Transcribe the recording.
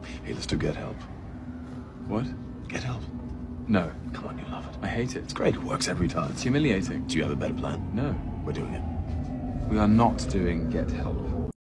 Hey, let's do Get Help. What? Get Help. No. Come on, you love it. I hate it. It's great. It works every time. It's humiliating. Do you have a better plan? No. We're doing it. We are not doing Get Help.